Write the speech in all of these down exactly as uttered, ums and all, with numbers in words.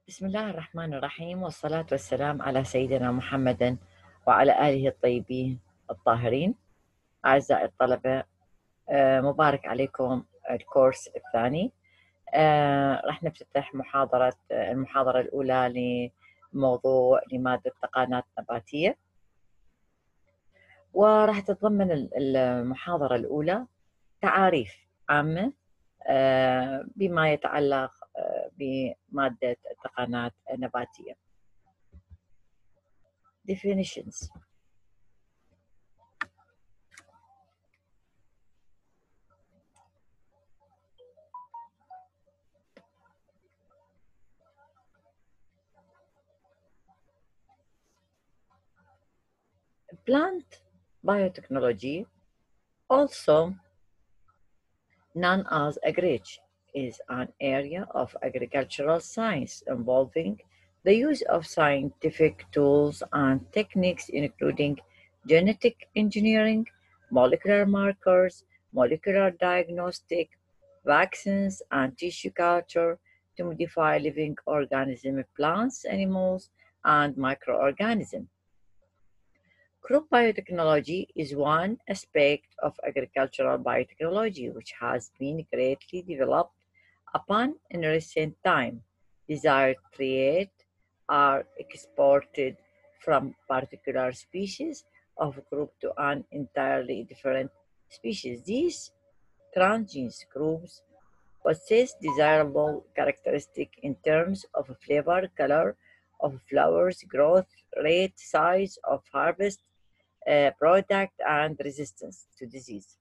بسم الله الرحمن الرحيم، والصلاة والسلام على سيدنا محمد وعلى آله الطيبين الطاهرين. أعزائي الطلبة، آه، مبارك عليكم الكورس الثاني. آه، راح نفتتح محاضرة آه، المحاضرة الأولى لموضوع لمادة تقانات نباتية، وراح تتضمن المحاضرة الأولى تعاريف عامة آه، بما يتعلق آه، بمادة التقانات النباتية. definitions. Plant biotechnology, also known as agric, is an area of agricultural science involving the use of scientific tools and techniques including genetic engineering, molecular markers, molecular diagnostic, vaccines, and tissue culture to modify living organisms, plants, animals, and microorganisms. Crop biotechnology is one aspect of agricultural biotechnology which has been greatly developed upon in recent time. Desired traits are exported from particular species of group to an entirely different species. These transgene groups possess desirable characteristics in terms of flavor, color of flowers, growth rate, size of harvest, uh, product and resistance to disease.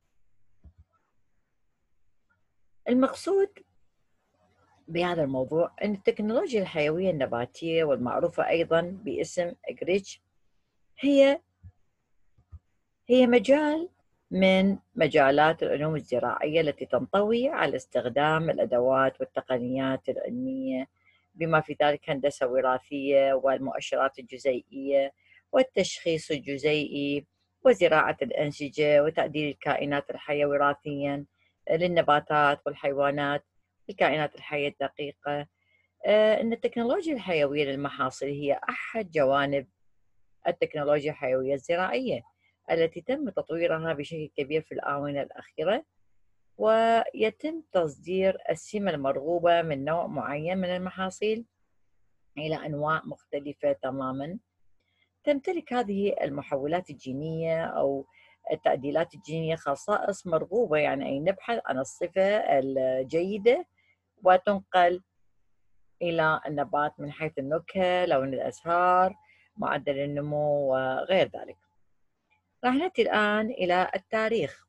المقصود بهذا الموضوع أن التكنولوجيا الحيوية النباتية والمعروفة أيضا باسم أجريتش هي هي مجال من مجالات العلوم الزراعية التي تنطوي على استخدام الأدوات والتقنيات العلمية بما في ذلك هندسة وراثية والمؤشرات الجزيئية والتشخيص الجزيئي وزراعة الأنسجة وتعديل الكائنات الحية وراثيا للنباتات والحيوانات. الكائنات الحية الدقيقة. أن التكنولوجيا الحيوية للمحاصيل هي أحد جوانب التكنولوجيا الحيوية الزراعية التي تم تطويرها بشكل كبير في الآونة الأخيرة، ويتم تصدير السمة المرغوبة من نوع معين من المحاصيل إلى أنواع مختلفة تماما. تمتلك هذه المحولات الجينية أو التعديلات الجينية خصائص مرغوبة، يعني أي نبحث عن الصفة الجيدة وتنقل إلى النبات من حيث النكهة، لون الأزهار، معدل النمو وغير ذلك. راح نأتي الآن إلى التاريخ.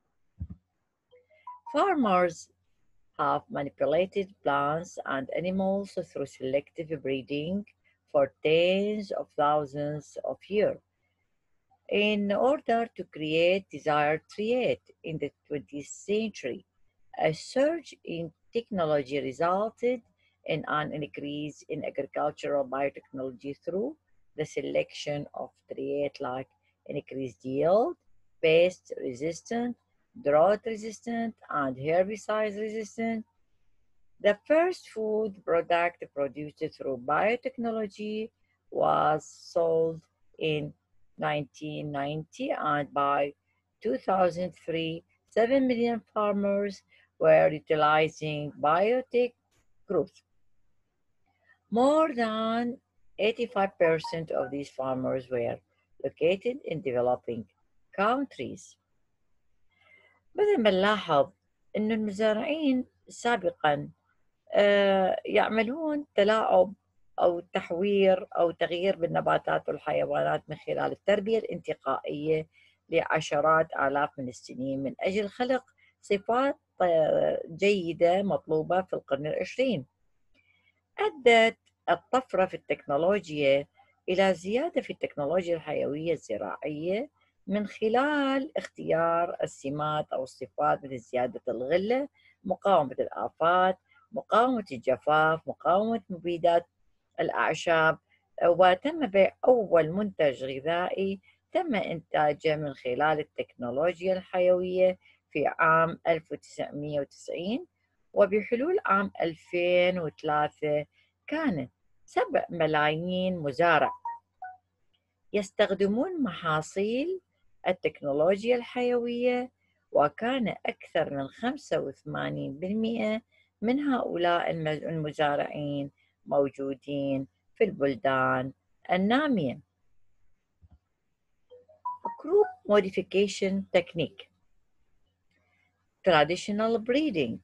Farmers have manipulated plants and animals through selective breeding for tens of thousands of years in order to create desired traits. In the twentieth century, a surge in technology resulted in an increase in agricultural biotechnology through the selection of traits like increased yield, pest resistant, drought resistant, and herbicide resistant. The first food product produced through biotechnology was sold in nineteen ninety, and by two thousand three, seven million farmers were utilizing biotech growth. More than eighty-five percent of these farmers were located in developing countries. بدل ما نلاحظ أن المزارعين سابقا آه، يعملون تلاعب أو تحوير أو تغيير بالنباتات والحيوانات من خلال التربية الانتقائية لعشرات آلاف من السنين من أجل خلق صفات آه، جيدة مطلوبة في القرن العشرين. أدت الطفرة في التكنولوجيا إلى زيادة في التكنولوجيا الحيوية الزراعية من خلال اختيار السمات أو الصفات مثل زيادة الغلة، مقاومة الآفات، مقاومة الجفاف، مقاومة مبيدات الأعشاب. وتم بيع أول منتج غذائي تم إنتاجه من خلال التكنولوجيا الحيوية في عام ألف وتسعمئة وتسعين، وبحلول عام ألفين وثلاثة كانت سبع ملايين مزارع يستخدمون محاصيل التكنولوجيا الحيوية، وكان أكثر من خمسة وثمانين بالمئة من هؤلاء المزارعين موجودين في البلدان النامية. Group modification technique. Traditional breeding.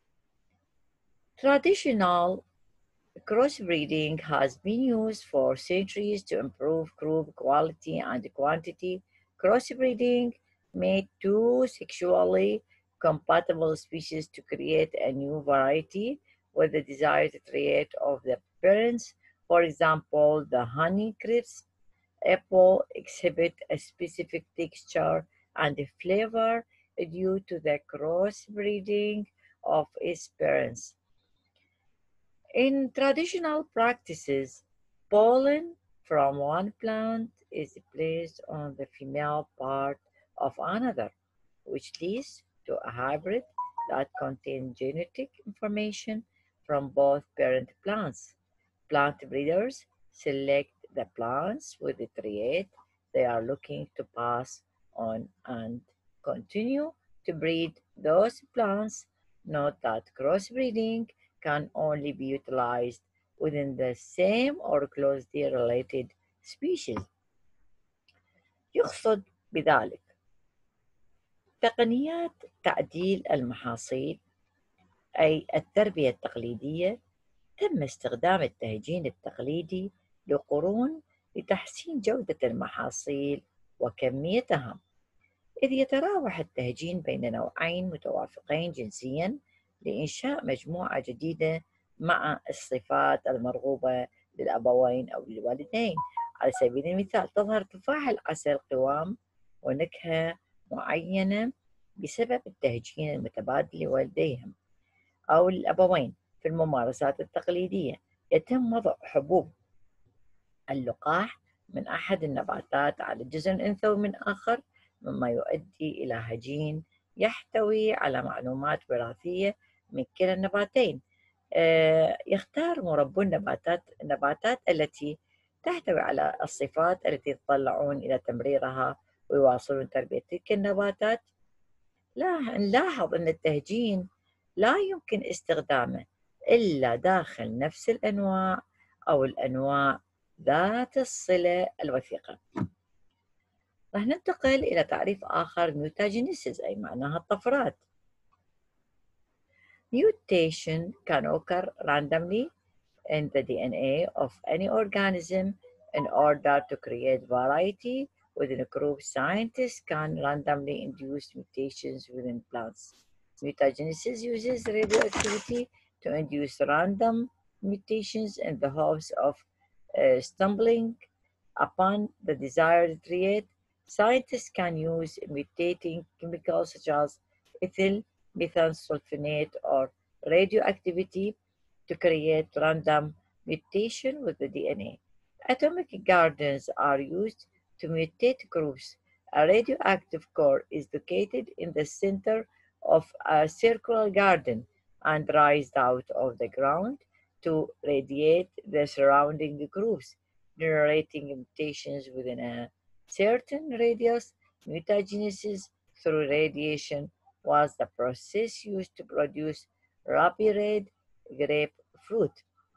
Traditional crossbreeding has been used for centuries to improve group quality and quantity. Crossbreeding made two sexually compatible species to create a new variety with the desired trait of the parents. For example, the honey crisp apple exhibit a specific texture and flavor due to the crossbreeding of its parents. In traditional practices, pollen from one plant is placed on the female part of another, which leads to a hybrid that contains genetic information from both parent plants. Plant breeders select the plants with the trait they are looking to pass on and continue to breed those plants. Note that crossbreeding can only be utilized within the same or closely related species. يقصد بذلك تقنيات تعديل المحاصيل، أي التربية التقليدية. تم استخدام التهجين التقليدي لقرون لتحسين جودة المحاصيل وكميتها، إذ يتراوح التهجين بين نوعين متوافقين جنسياً لإنشاء مجموعة جديدة مع الصفات المرغوبة للأبوين أو للوالدين. على سبيل المثال، تظهر تفاح العسل قوام ونكهة معينة بسبب التهجين المتبادل لوالديهم أو الأبوين. في الممارسات التقليدية يتم وضع حبوب اللقاح من أحد النباتات على الجذع الأنثوي من آخر، مما يؤدي إلى هجين يحتوي على معلومات وراثية من كلا النباتين. آه، يختار مربو النباتات النباتات التي تحتوي على الصفات التي يتطلعون إلى تمريرها ويواصلون تربية تلك النباتات. لا نلاحظ أن التهجين لا يمكن استخدامه إلا داخل نفس الأنواع أو الأنواع ذات الصلة الوثيقة. راح ننتقل إلى تعريف آخر، mutagenesis، أي معناها الطفرات. Mutation can occur randomly in the D N A of any organism in order to create variety within a group. Scientists can randomly induce mutations within plants. Mutagenesis uses radioactivity to induce random mutations in the hopes of uh, stumbling upon the desired trait. Scientists can use mutating chemicals such as ethyl methasulfonate or radioactivity to create random mutation with the D N A. Atomic gardens are used to mutate groups. A radioactive core is located in the center of a circular garden and raised out of the ground to radiate the surrounding groups, generating mutations within a certain radius. Mutagenesis through radiation was the process used to produce ruby red grapefruit.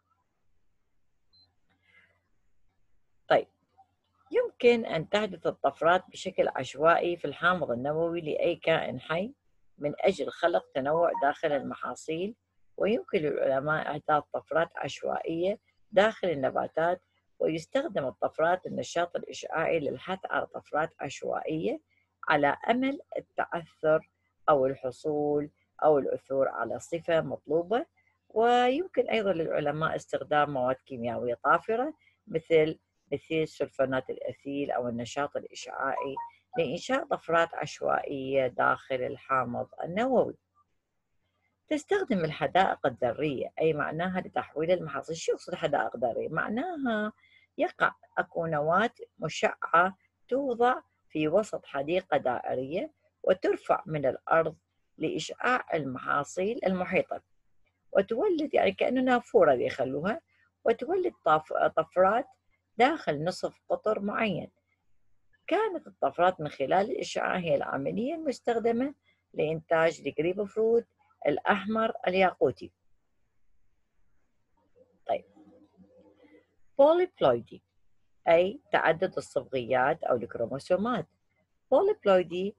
طيب، يمكن أن تحدث الطفرات بشكل عشوائي في الحامض النووي لأي كائن حي من أجل خلق تنوع داخل المحاصيل، ويمكن للعلماء إحداث طفرات عشوائية داخل النباتات، ويستخدم الطفرات النشاط الإشعاعي للحث على طفرات عشوائية على أمل التعثر أو الحصول أو العثور على صفة مطلوبة. ويمكن أيضا للعلماء استخدام مواد كيميائية طافرة مثل مثيل سلفونات الأثيل أو النشاط الإشعاعي لإنشاء طفرات عشوائية داخل الحامض النووي. تستخدم الحدائق الذرية، أي معناها لتحويل المحاصيل. شو يقصد حدائق ذرية؟ معناها يقع أكو نواة مشعة توضع في وسط حديقة دائرية وترفع من الأرض لإشعاع المحاصيل المحيطة، وتولد يعني كأنه نافورة يخلوها، وتولد طف- طفرات داخل نصف قطر معين. كانت الطفرات من خلال الإشعاع هي العملية المستخدمة لإنتاج الجريب فروت الأحمر الياقوتي. طيب، بوليبلويدي أي تعدد الصبغيات أو الكروموسومات. Polyploidy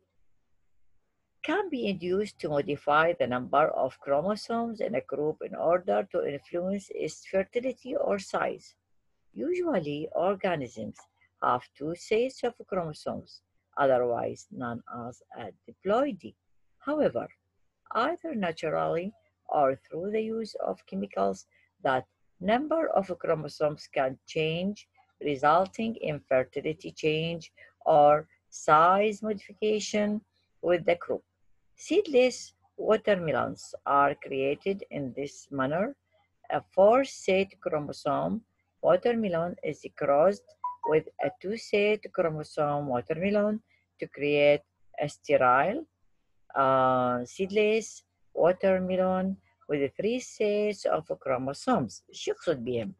can be induced to modify the number of chromosomes in a group in order to influence its fertility or size. Usually, organisms have two sets of chromosomes, otherwise known as a diploidy. However, either naturally or through the use of chemicals, that number of chromosomes can change, resulting in fertility change or size modification with the group. Seedless watermelons are created in this manner. A four-set chromosome watermelon is crossed with a two-set chromosome watermelon to create a sterile uh, seedless watermelon with three sets of chromosomes. شو يقصد بهم؟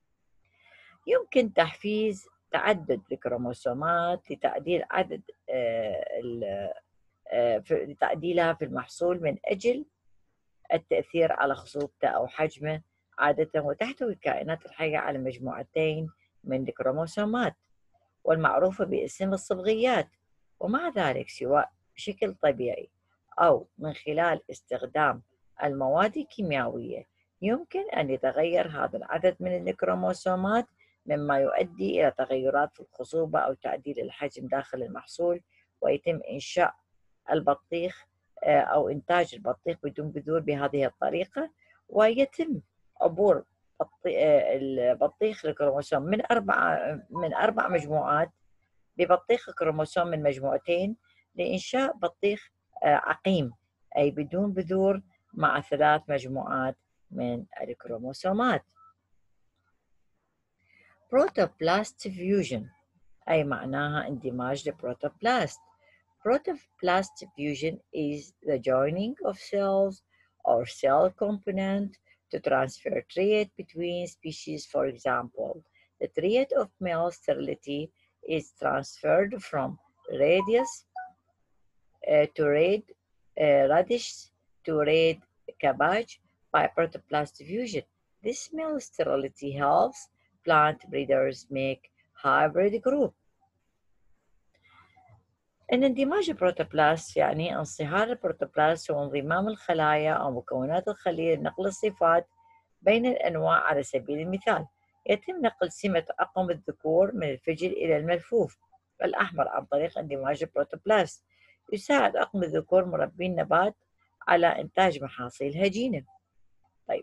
يمكن تحفيز تعدد الكروموسومات لتعديل عدد آه، ال- آه، في- لتعديلها في المحصول من أجل التأثير على خصوبته أو حجمه. عادة وتحتوي الكائنات الحية على مجموعتين من الكروموسومات والمعروفة باسم الصبغيات، ومع ذلك سواء بشكل طبيعي أو من خلال استخدام المواد الكيميائية يمكن أن يتغير هذا العدد من الكروموسومات، مما يؤدي إلى تغيرات في الخصوبة أو تعديل الحجم داخل المحصول، ويتم إنشاء البطيخ آه، أو إنتاج البطيخ بدون بذور بهذه الطريقة. ويتم عبور آه، البطيخ الكروموسوم من أربع من أربع مجموعات ببطيخ كروموسوم من مجموعتين لإنشاء بطيخ آه، عقيم أي بدون بذور مع ثلاث مجموعات من الكروموسومات. بروتوبلاست فيوجن أي معناها اندماج البروتوبلاست. Protoplast fusion is the joining of cells or cell component to transfer trait between species. For example, the trait of male sterility is transferred from radius uh, to red uh, radish to red cabbage by protoplast fusion. This male sterility helps plant breeders make hybrid group. إن اندماج البروتوبلاست يعني انصهار البروتوبلاست هو انضمام الخلايا أو مكونات الخلية لنقل الصفات بين الأنواع. على سبيل المثال، يتم نقل سمة عقم الذكور من الفجل إلى الملفوف الأحمر عن طريق اندماج البروتوبلاست. يساعد عقم الذكور مربي النبات على إنتاج محاصيل هجينة. طيب،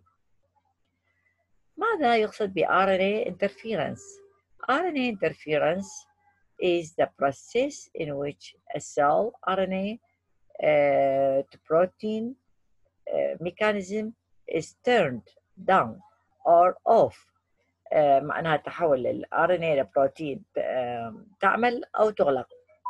ماذا يقصد ب آر إن إيه interference؟ آر إن إيه interference is the process in which a cell R N A uh, to protein uh, mechanism is turned down or off. uh, معناها تحول ال آر إن إيه لبروتين uh, تعمل أو تغلق.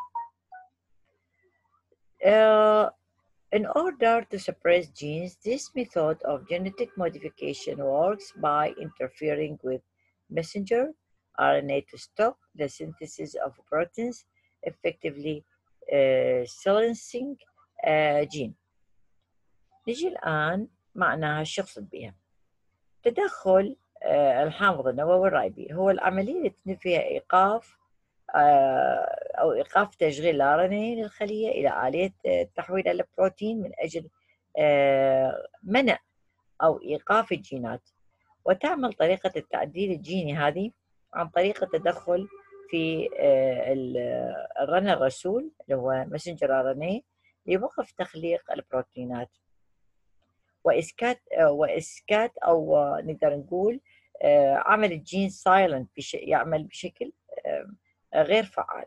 Uh, in order to suppress genes, this method of genetic modification works by interfering with messenger R N A to stop the synthesis of proteins, effectively uh, silencing a gene. نجي الآن معناها الشو يقصد بها. تدخل uh, الحامض النووي الريبي هو العملية اللي تتم فيها إيقاف أو إيقاف تشغيل الآر إن إيه للخلية إلى آلية تحويل البروتين من أجل منع أو إيقاف الجينات. وتعمل طريقة التعديل الجيني هذه عن طريق التدخل في الرنة الرسول اللي هو ماسنجر آر إن إيه لوقف تخليق البروتينات وإسكات وإسكات أو نقدر نقول عمل الجين سايلنت يعمل بشكل غير فعال.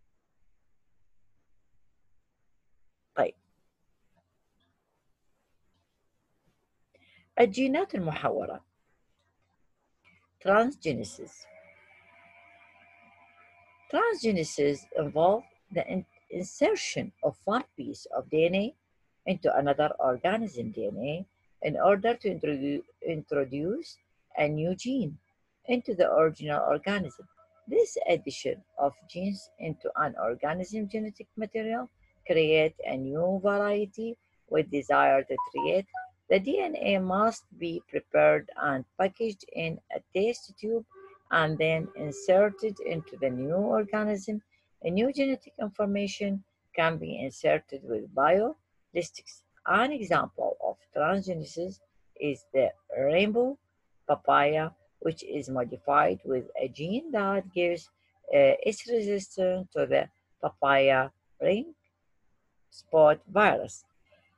طيب، الجينات المحورة transgenesis. Transgenesis involve the insertion of one piece of D N A into another organism D N A in order to introduce a new gene. into the original organism. This addition of genes into an organism's genetic material creates a new variety we desire to create. The D N A must be prepared and packaged in a test tube and then inserted into the new organism. A new genetic information can be inserted with biolistics. An example of transgenesis is the rainbow papaya, which is modified with a gene that gives uh, its resistance to the papaya ring spot virus.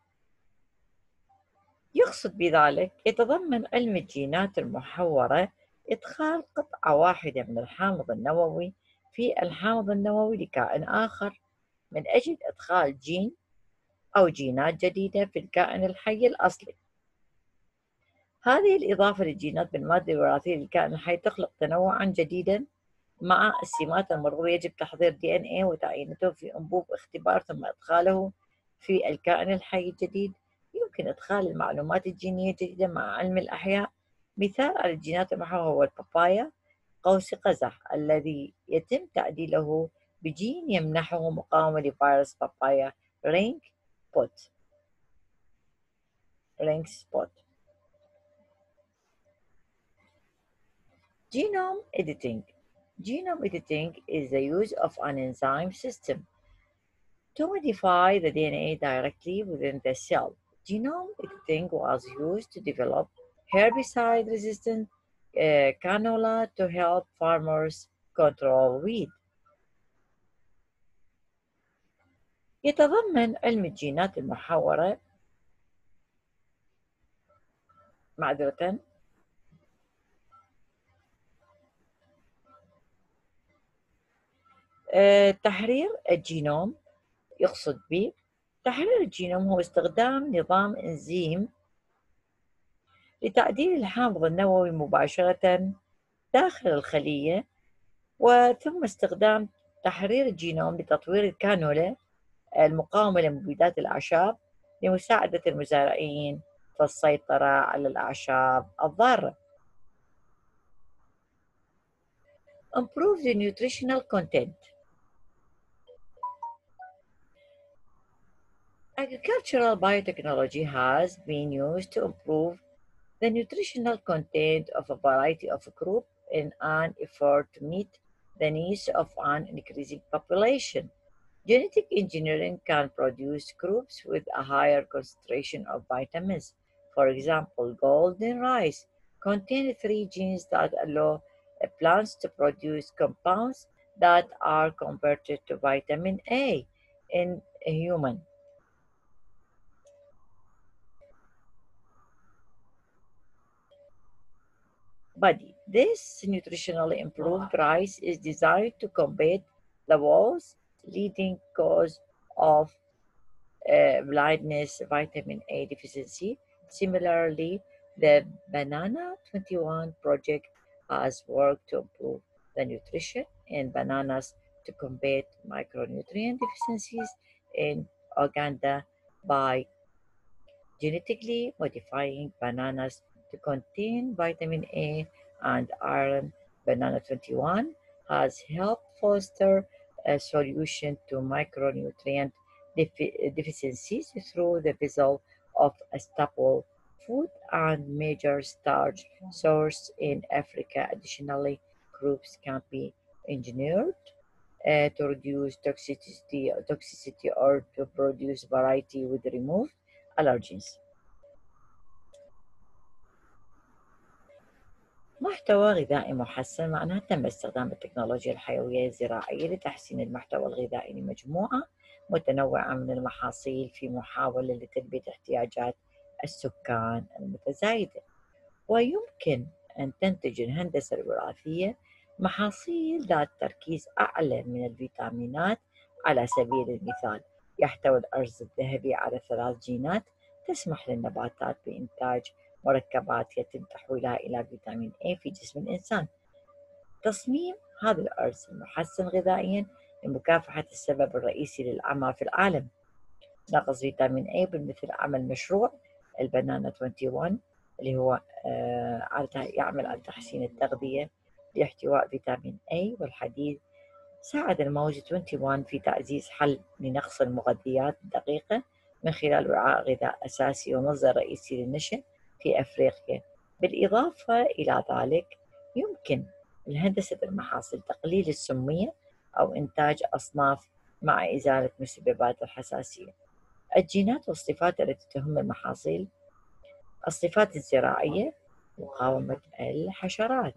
يقصد بذلك يتضمن علم الجينات المحورة إدخال قطعة واحدة من الحامض النووي في الحامض النووي لكائن آخر من أجل إدخال جين أو جينات جديدة في الكائن الحي الأصلي. هذه الإضافة للجينات بالمادة الوراثية للكائن الحي تخلق تنوعا جديدا مع السمات المرغوبة. يجب تحضير دي إن إيه وتعيينته في أنبوب اختبار ثم إدخاله في الكائن الحي الجديد. يمكن إدخال المعلومات الجينية الجديدة مع علم الأحياء. مثال على الجينات المحورة هو البابايا قوس قزح الذي يتم تعديله بجين يمنحه مقاومة لفيروس بابايا رينج بوت رينج سبوت. Genome editing. Genome editing is the use of an enzyme system to modify the D N A directly within the cell. Genome editing was used to develop herbicide-resistant uh, canola to help farmers control weed. يتضمن علم الجينات المحورة معذرة uh, تحرير الجينوم. يقصد به تحرير الجينوم هو استخدام نظام إنزيم لتعديل الحامض النووي مباشرة داخل الخلية، وثم استخدام تحرير الجينوم لتطوير الكانولا المقاومة لمبيدات الأعشاب لمساعدة المزارعين في السيطرة على الأعشاب الضارة. Improve the nutritional content. Agricultural biotechnology has been used to improve the nutritional content of a variety of crops in an effort to meet the needs of an increasing population. Genetic engineering can produce crops with a higher concentration of vitamins. For example, golden rice contains three genes that allow uh, plants to produce compounds that are converted to vitamin A in a human body. This nutritionally improved rice is designed to combat the world's leading cause of uh, blindness, vitamin A deficiency. Similarly, the Banana twenty-one project has worked to improve the nutrition in bananas to combat micronutrient deficiencies in Uganda by genetically modifying bananas to contain vitamin A and iron. Banana twenty-one has helped foster a solution to micronutrient defi- deficiencies through the vessel of a staple food and major starch source in Africa. Additionally, crops can be engineered uh, to reduce toxicity, toxicity or to produce variety with removed allergens. محتوى غذائي محسن معناه تم استخدام التكنولوجيا الحيوية الزراعية لتحسين المحتوى الغذائي لمجموعة متنوعة من المحاصيل في محاولة لتلبية احتياجات السكان المتزايدة. ويمكن أن تنتج الهندسة الوراثية محاصيل ذات تركيز أعلى من الفيتامينات. على سبيل المثال، يحتوي الأرز الذهبي على ثلاث جينات تسمح للنباتات بإنتاج مركبات يتم تحويلها إلى فيتامين A في جسم الإنسان. تصميم هذا الأرز المحسن غذائيا لمكافحة السبب الرئيسي للعمى في العالم، نقص فيتامين A، بالمثل عمل مشروع البنانا واحد وعشرين اللي هو آه، يعمل على تحسين التغذية باحتواء فيتامين A والحديد. ساعد الموز واحد وعشرين في تعزيز حل لنقص المغذيات الدقيقة من خلال وعاء غذاء أساسي ومصدر رئيسي للنشا في أفريقيا. بالإضافة إلى ذلك، يمكن لهندسة المحاصيل تقليل السمية أو إنتاج أصناف مع إزالة مسببات الحساسية. الجينات والصفات التي تهم المحاصيل: الصفات الزراعية، مقاومة الحشرات.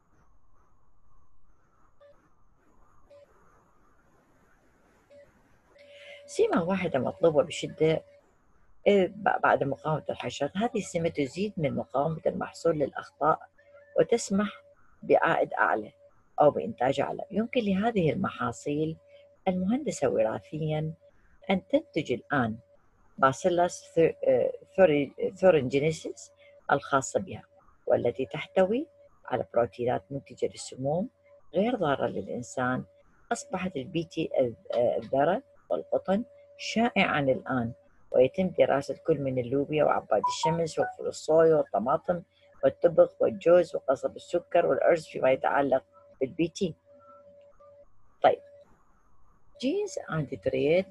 سمة واحدة مطلوبة بشدة إيه بعد مقاومة الحشرات. هذه السمة تزيد من مقاومة المحصول للأخطاء وتسمح بعائد أعلى أو بإنتاج أعلى. يمكن لهذه المحاصيل المهندسة وراثيا أن تنتج الآن باسيلاس ثورنجينيسيس الخاصة بها، والتي تحتوي على بروتينات منتجة للسموم غير ضارة للإنسان. أصبحت البيتي الذرة والقطن شائعا الآن، ويتم دراسة كل من اللوبيا وعباد الشمس وفول الصويا والطماطم والتبغ والجوز وقصب السكر والأرز فيما يتعلق بالبيتي. طيب، genes and the trait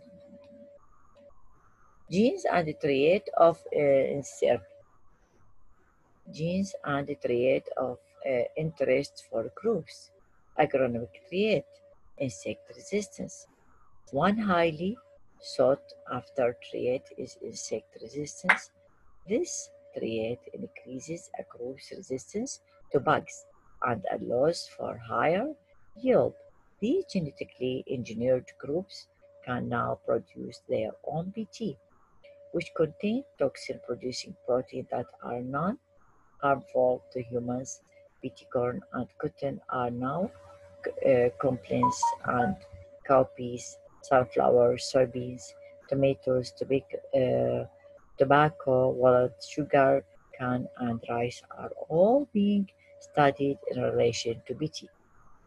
genes and the trait of uh, insert genes and the trait of uh, interest for groups. Agronomic trait: insect resistance. One highly sought after trait is insect resistance. This trait increases a group's resistance to bugs and allows for higher yield. These genetically engineered groups can now produce their own B T, which contain toxin-producing proteins that are non-harmful to humans. B T corn and cotton are now uh, complaints and cowpeas, sunflower, soybeans, tomatoes, tobacco, uh, tobacco, walnut, sugar cane, and rice are all being studied in relation to B T.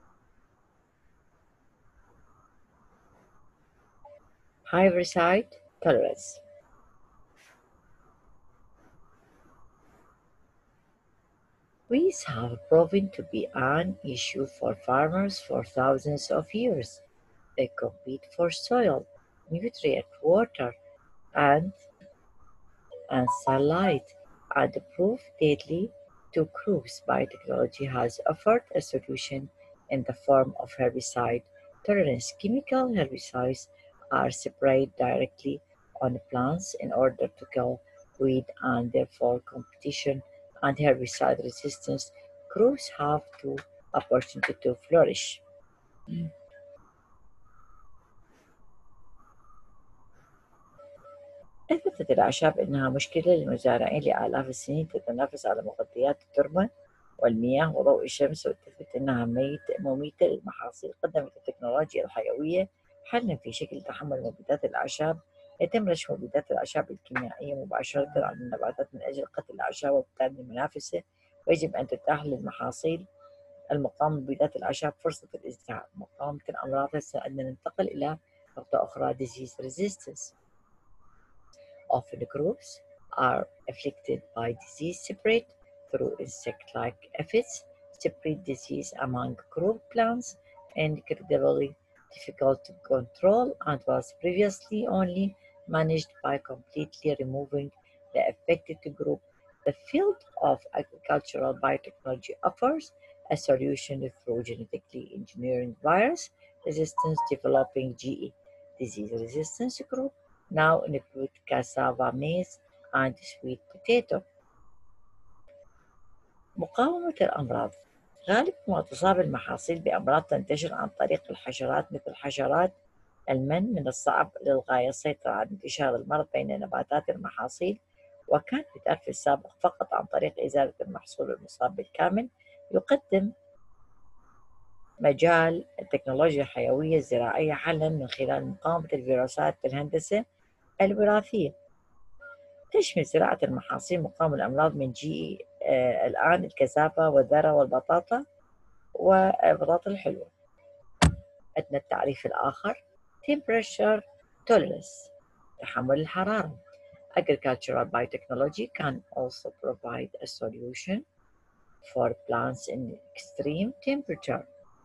Herbicide tolerance. Weeds have proven to be an issue for farmers for thousands of years. They compete for soil, nutrient, water, and and sunlight, and prove deadly to crops. Biotechnology has offered a solution in the form of herbicide tolerance. Chemical herbicides are sprayed directly on plants in order to kill weed and therefore competition and herbicide resistance. Crops have the opportunity to flourish. أثبتت الأعشاب أنها مشكلة للمزارعين لآلاف السنين، تتنافس على مغذيات التربة والمياه وضوء الشمس، وتثبت أنها مميتة للمحاصيل. قدمت التكنولوجيا الحيوية حلا في شكل تحمل مبيدات الأعشاب. يتم رش مبيدات الأعشاب الكيميائية مباشرة على النباتات من أجل قتل الأعشاب وابتعاد المنافسة، ويجب أن تتاح للمحاصيل المقاومة بمبيدات الأعشاب فرصة الازدهار. مقاومة الأمراض. هسه عندنا ننتقل إلى نقطة أخرى: disease resistance. Often groups are afflicted by disease spread through insect-like aphids. Spread disease among group plants incredibly difficult to control and was previously only managed by completely removing the affected group. The field of agricultural biotechnology offers a solution through genetically engineering virus resistance, developing G E disease resistance group now include cassava, maize, and sweet potato. مقاومة الأمراض. غالب ما تصاب المحاصيل بأمراض تنتشر عن طريق الحشرات مثل حشرات المن. من الصعب للغاية السيطرة على انتشار المرض بين نباتات المحاصيل، وكان يدار في السابق فقط عن طريق إزالة المحصول المصاب بالكامل. يقدم مجال التكنولوجيا الحيوية الزراعية حلا من خلال مقاومة الفيروسات بالهندسة الوراثية. تشمل زراعة المحاصيل مقاومة الأمراض من جي آه الآن الكثافة والذرة والبطاطا والبطاطا الحلوة. عندنا التعريف الآخر: temperature tolerance، تحمل الحرارة. Agricultural biotechnology can also provide a solution for plants in extreme temperature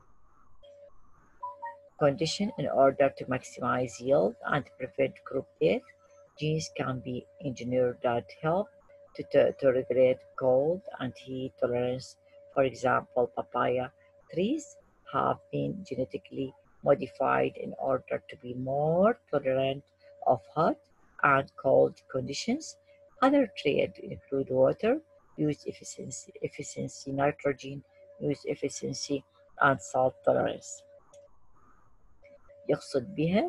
condition in order to maximize yield and prevent crop death. Genes can be engineered that help to, to, to regulate cold and heat tolerance. For example, papaya trees have been genetically modified in order to be more tolerant of hot and cold conditions. Other traits include water use efficiency, efficiency, nitrogen use efficiency, and salt tolerance. يقصد بها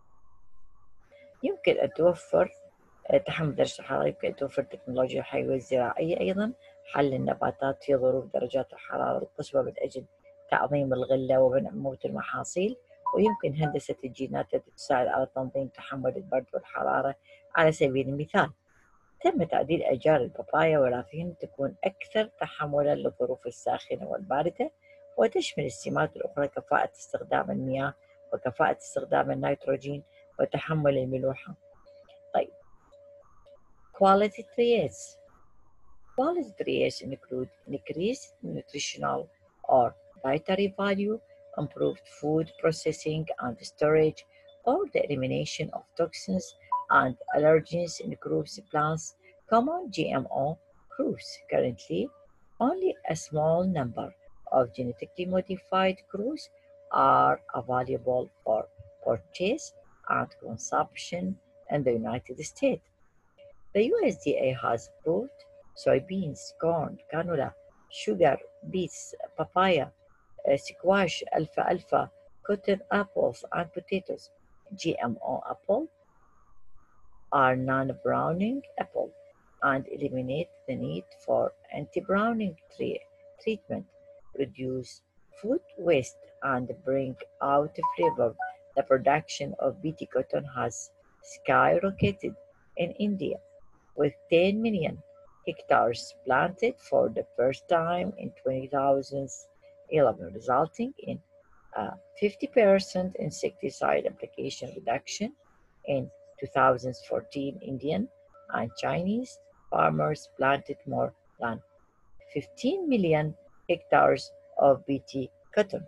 يمكن أن توفر آه، تحمل درجة الحرارة. يمكن أن توفر تكنولوجيا الحيوية الزراعية أيضا حل النباتات في ظروف درجات الحرارة القصوى من أجل تعظيم الغلة ومنع موت المحاصيل. ويمكن هندسة الجينات التي تساعد على تنظيم تحمل البرد والحرارة. على سبيل المثال تم تعديل أشجار البابايا وراثيا تكون أكثر تحملا للظروف الساخنة والباردة، وتشمل السمات الأخرى كفاءة استخدام المياه وكفاءة استخدام النيتروجين وتحمل الملوحة. طيب quality traits. Quality traits include increased nutritional or dietary value, improved food processing and storage, or the elimination of toxins and allergens in crops plants. Common G M O crops. Currently, only a small number of genetically modified crops are available for purchase and consumption in the United States. The U S D A has approved soybeans, corn, canola, sugar, beets, papaya, uh, squash, alfalfa, cotton apples, and potatoes. G M O apple are non-browning apple and eliminate the need for anti-browning tre- treatment, reduce food waste, and bring out flavor. The production of B T cotton has skyrocketed in India with ten million hectares planted for the first time in two thousand eleven, resulting in a fifty percent insecticide application reduction. In two thousand fourteen, Indian and Chinese farmers planted more than fifteen million hectares of B T cotton.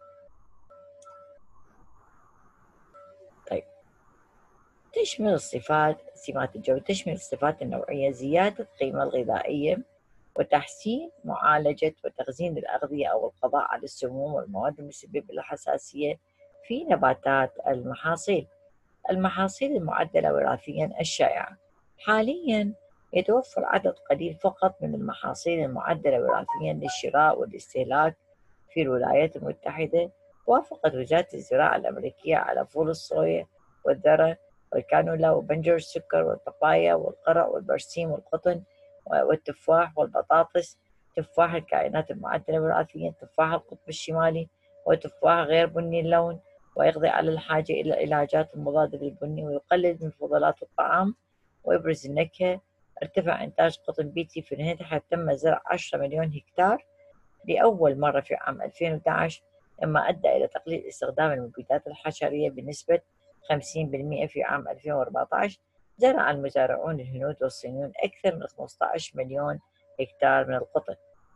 طيب تشمل الصفات سمات الجو تشمل الصفات النوعية زيادة القيمة الغذائية وتحسين معالجة وتخزين الأغذية أو القضاء على السموم والمواد المسببة للحساسية في نباتات المحاصيل. المحاصيل المعدلة وراثيا الشائعة. حاليا يتوفر عدد قليل فقط من المحاصيل المعدلة وراثيا للشراء والاستهلاك في الولايات المتحدة. وافقت وزارة الزراعة الأمريكية على فول الصويا والذرة والكانولا وبنجر السكر والبابايا والقرع والبرسيم والقطن والتفاح والبطاطس، تفاح الكائنات المعدلة وراثيا، تفاح القطب الشمالي، وتفاح غير بني اللون، ويقضي على الحاجة إلى العلاجات المضادة للبني ويقلل من فضلات الطعام ويبرز النكهة. ارتفع إنتاج قطن بيتي في الهند حيث تم زرع عشرة مليون هكتار لأول مرة في عام ألفين وإحدى عشر، مما أدى إلى تقليل استخدام المبيدات الحشرية بنسبة خمسين بالمئة في عام ألفين وأربعة عشر. زرع المزارعون الهنود والصينيون أكثر من خمسة عشر مليون هكتار من القطن.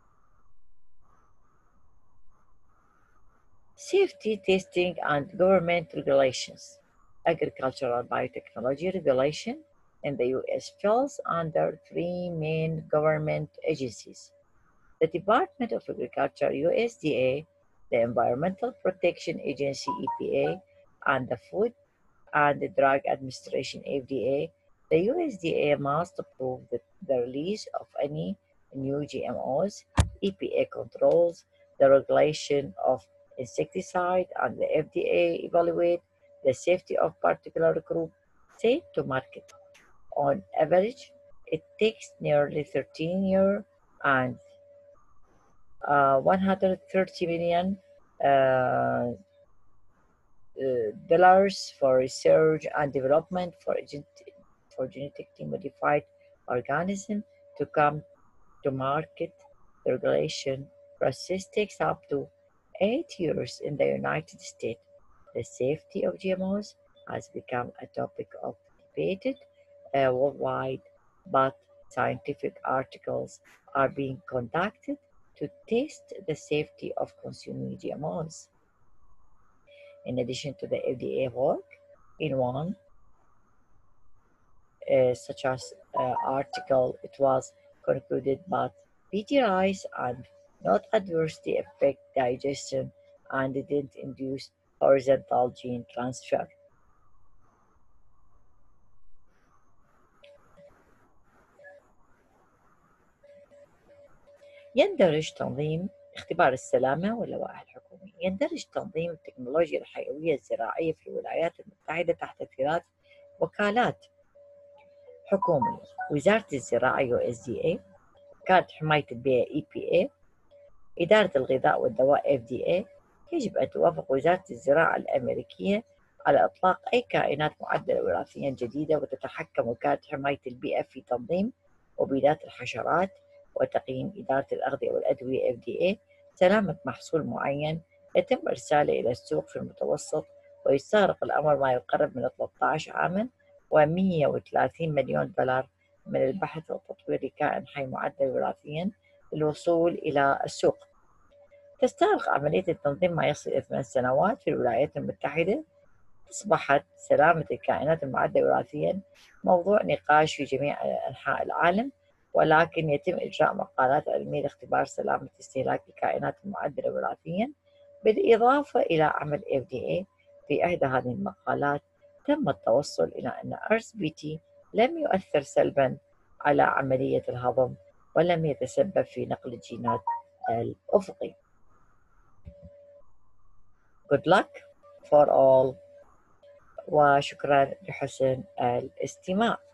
Safety testing and government regulations. Agricultural biotechnology regulation in the U S falls under three main government agencies: the Department of Agriculture U S D A, the Environmental Protection Agency E P A, and the Food and the Drug Administration F D A. The U S D A must approve the, the release of any new G M Os. E P A controls the regulation of insecticide, and the F D A evaluate the safety of particular group sent to market. On average, it takes nearly thirteen years and uh, one hundred thirty million uh, uh, dollars for research and development for, for genetically modified organisms to come to market. The regulation process takes up to eight years in the United States. The safety of G M Os has become a topic of debate uh, worldwide, but scientific articles are being conducted to test the safety of consuming G M Os. In addition to the F D A work, in one uh, such as uh, article, it was concluded that peaty rice and not adversely affect digestion and didn't induce horizontal gene transfer. يندرج تنظيم اختبار السلامة واللوائح الحكومية. يندرج تنظيم التكنولوجيا الحيوية الزراعية في الولايات المتحدة تحت ثلاث وكالات حكومية: وزارة الزراعة يو إس دي إيه، وكالة حماية البيئة إي بي إيه، إدارة الغذاء والدواء إف دي إيه. يجب أن توافق وزارة الزراعة الأمريكية على إطلاق أي كائنات معدلة وراثيا جديدة، وتتحكم وكالة حماية البيئة في تنظيم وبيدات الحشرات وتقييم إدارة الأغذية والأدوية إف دي إيه سلامة محصول معين يتم إرساله إلى السوق في المتوسط، ويستغرق الأمر ما يقرب من ثلاثة عشر عامًا ومئة وثلاثين مليون دولار من البحث وتطوير كائن حي معدل وراثيا للوصول إلى السوق. تستغرق عملية التنظيم ما يصل إلى ثمان سنوات في الولايات المتحدة. أصبحت سلامة الكائنات المعدلة وراثيا موضوع نقاش في جميع أنحاء العالم، ولكن يتم إجراء مقالات علمية لاختبار سلامة استهلاك الكائنات المعدلة وراثيا، بالإضافة إلى عمل إف دي إيه. في إحدى هذه المقالات تم التوصل إلى أن إر إس بي تي لم يؤثر سلبا على عملية الهضم ولم يتسبب في نقل الجينات الأفقي. Good luck for all، وشكرا لحسن الاستماع.